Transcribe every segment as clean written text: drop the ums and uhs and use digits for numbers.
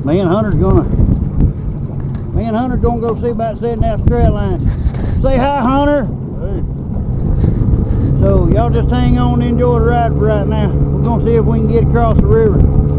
Me and Hunter's gonna go see about setting that straight line. Say hi, Hunter. Hey. So y'all just hang on and enjoy the ride for right now. We're gonna see if we can get across the river.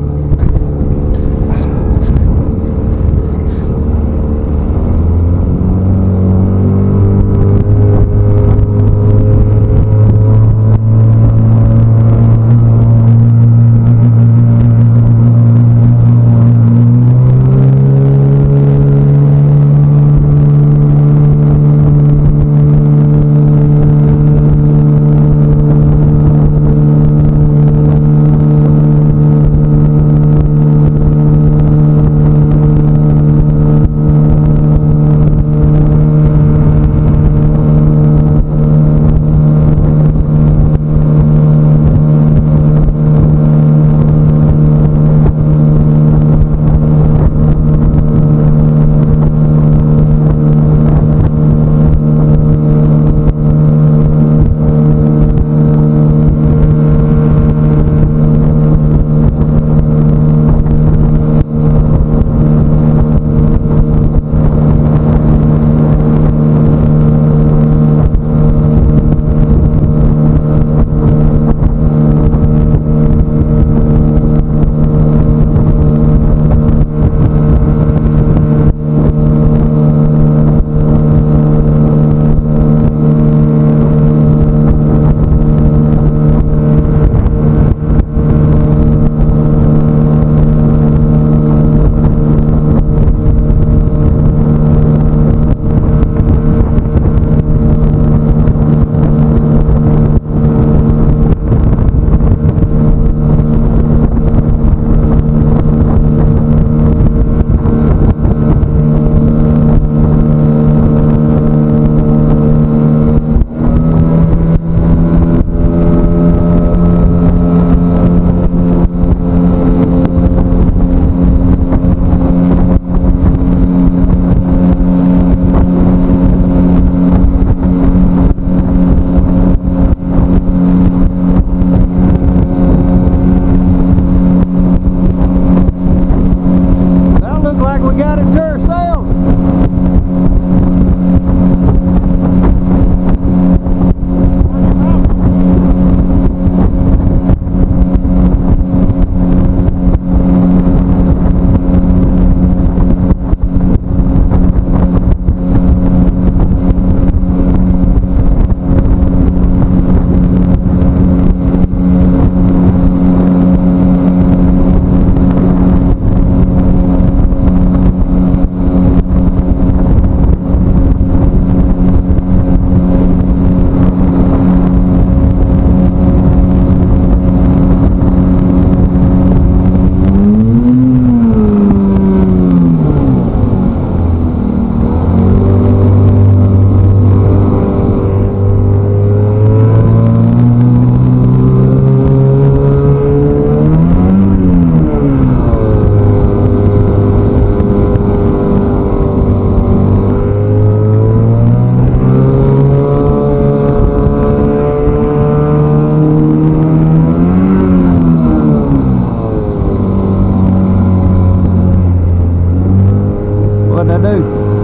What'd I do?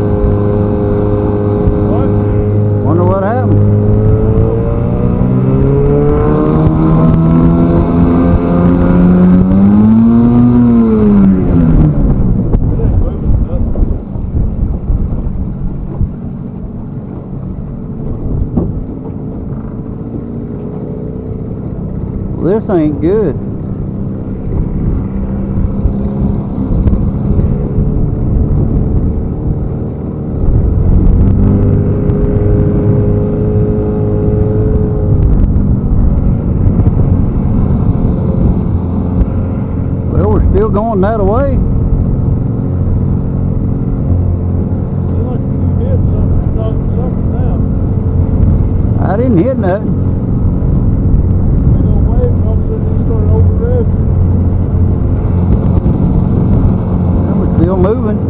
What? Wonder what happened. Well, this ain't good. Still going that way. Seems like you hit something, knocked something down. I didn't hit nothing. Ain't no way, and all of a sudden you started over revving. I was still moving.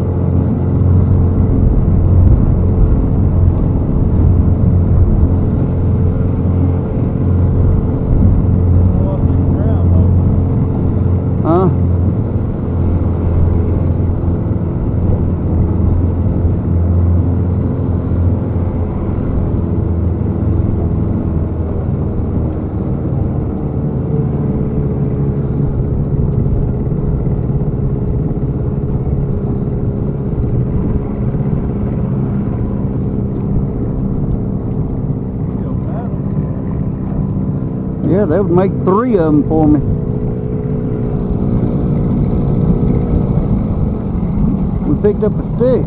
Oh, I see the ground though. Huh? Yeah, they would make 3 of them for me. We picked up a stick.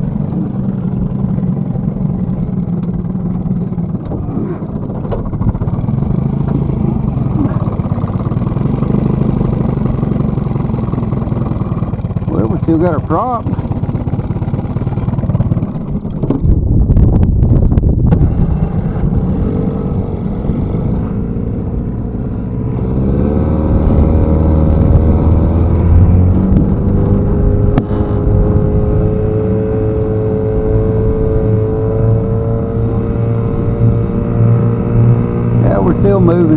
Well, we still got our prop. We're still moving.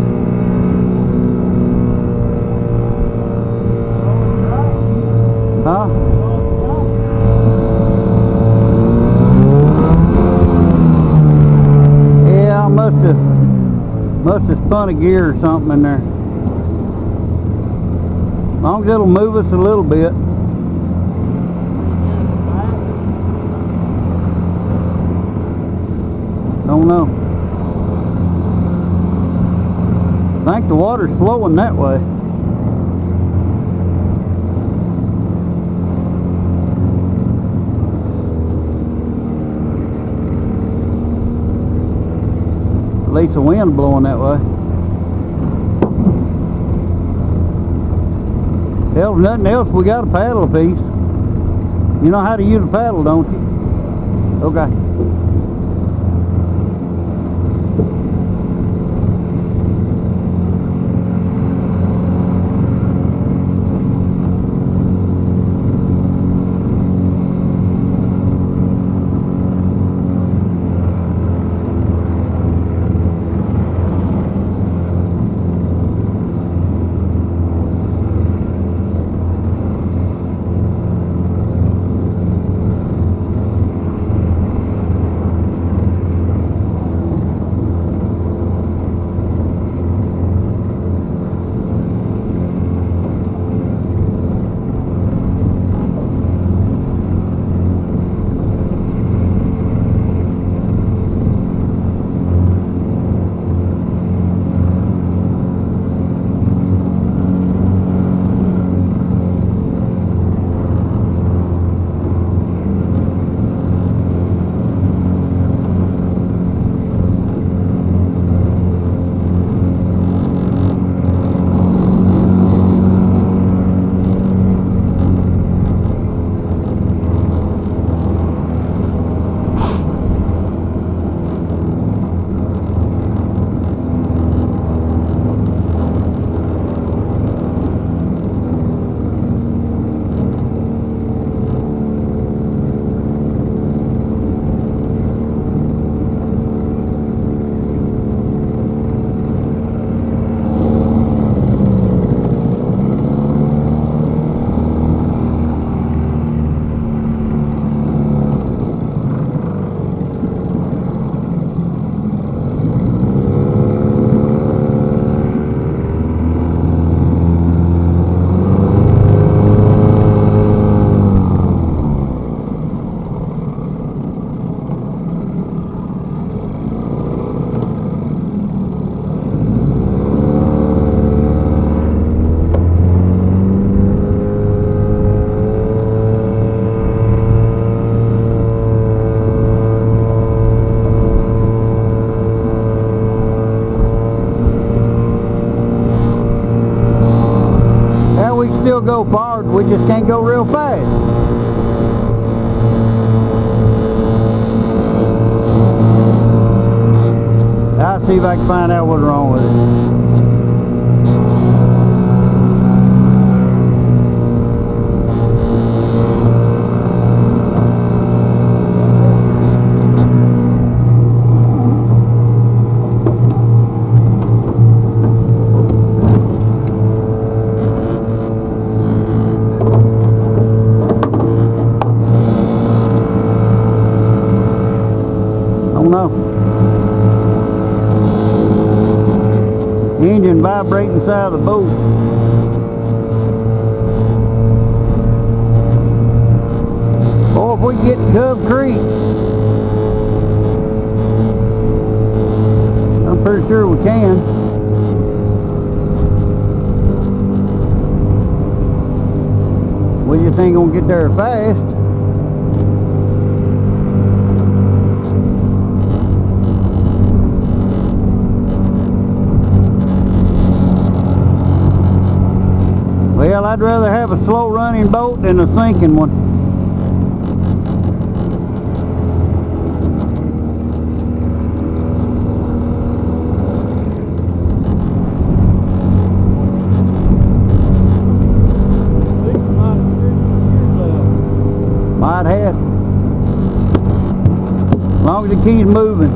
Huh? Yeah, I must have spun a gear or something in there. As long as it'll move us a little bit. Don't know. I think the water's flowing that way. At least the wind blowing that way. Hell, if nothing else, we got a paddle apiece. You know how to use a paddle, don't you? Okay. Still go forward, we just can't go real fast. I'll see if I can find out what's wrong with it. Engine vibrating inside of the boat. Or if we get to Cove Creek, I'm pretty sure we can. We just ain't gonna get there fast. Well, I'd rather have a slow running boat than a sinking one. Might have. As long as it keeps moving.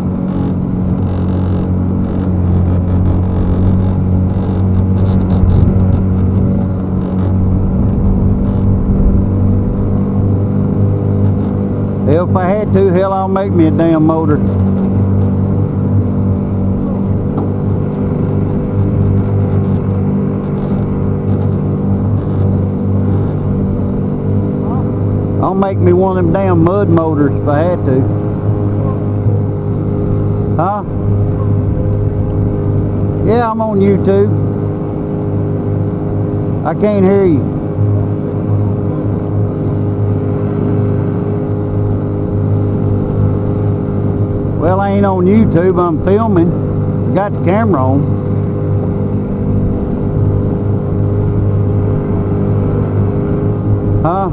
Hell, if I had to, hell, I'll make me a damn motor. I'll make me one of them damn mud motors if I had to. Huh? Yeah, I'm on YouTube. I can't hear you. Well, I ain't on YouTube, I'm filming. Got the camera on. Huh?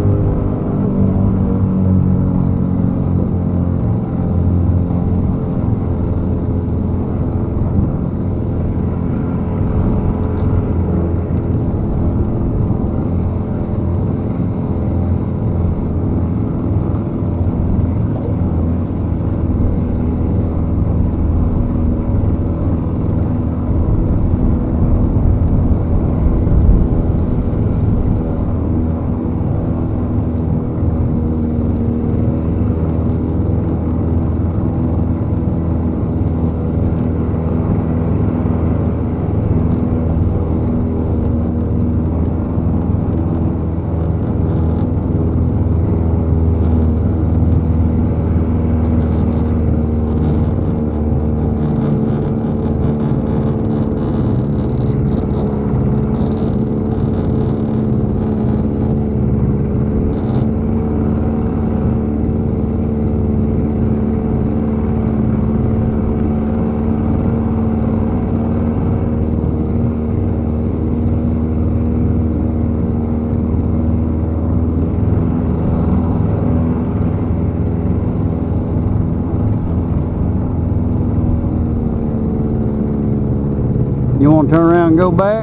You want to turn around and go back?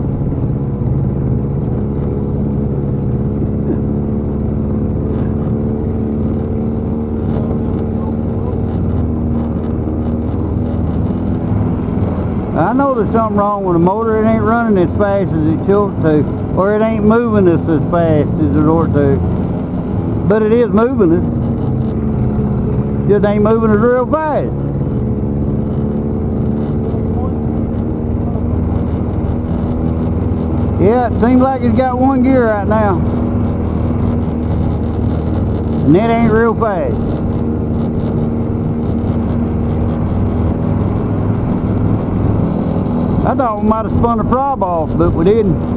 I know there's something wrong with the motor. It ain't running as fast as it should to, or it ain't moving us as fast as it ought to. But it is moving us. Just ain't moving us real fast. Yeah, it seems like it's got one gear right now. And it ain't real fast. I thought we might have spun the prob off, but we didn't.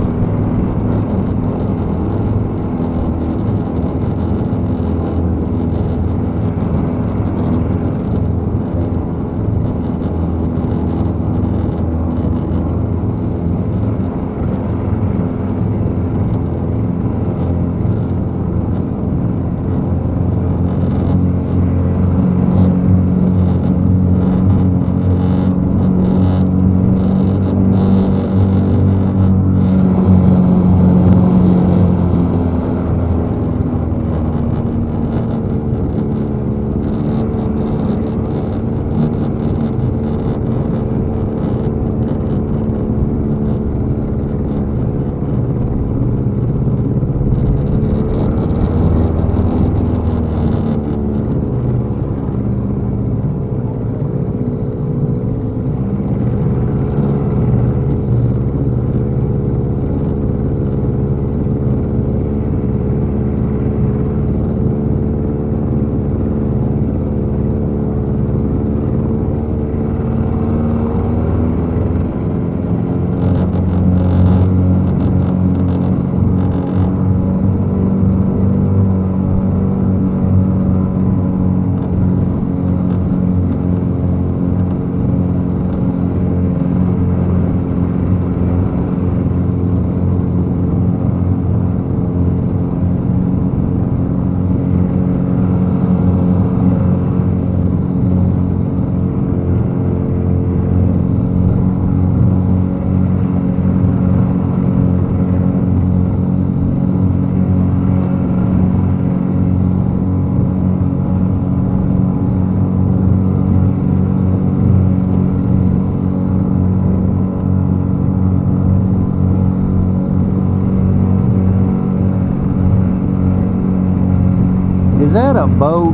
Is that a boat?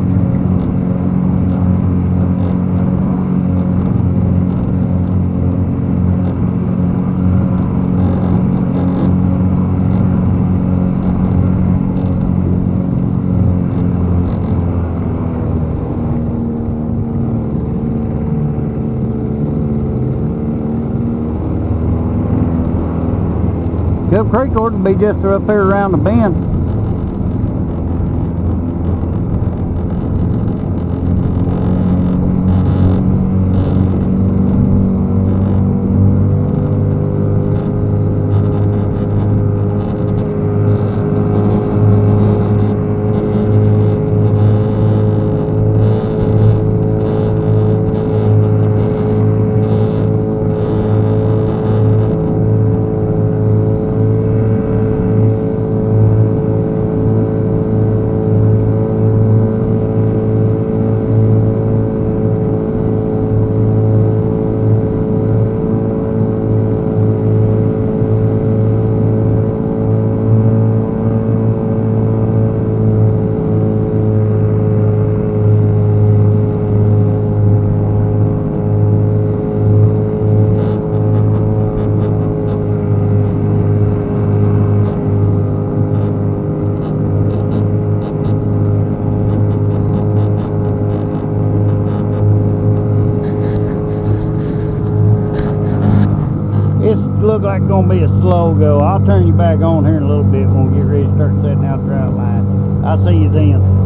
Cub Creek ought to be just up here around the bend. Look like it's gonna be a slow go. I'll turn you back on here in a little bit when we get ready to start setting out the drought line. I'll see you then.